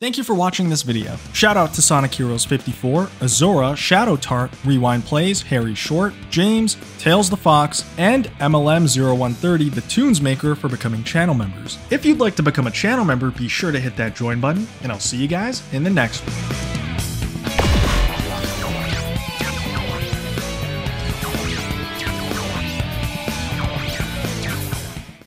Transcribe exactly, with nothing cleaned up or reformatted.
Thank you for watching this video. Shout out to Sonic Heroes fifty-four, Azora, Shadow Tart, Rewind Plays, Harry Short, James, Tails the Fox, and M L M zero one thirty, the Tunes Maker, for becoming channel members. If you'd like to become a channel member, be sure to hit that join button, and I'll see you guys in the next one.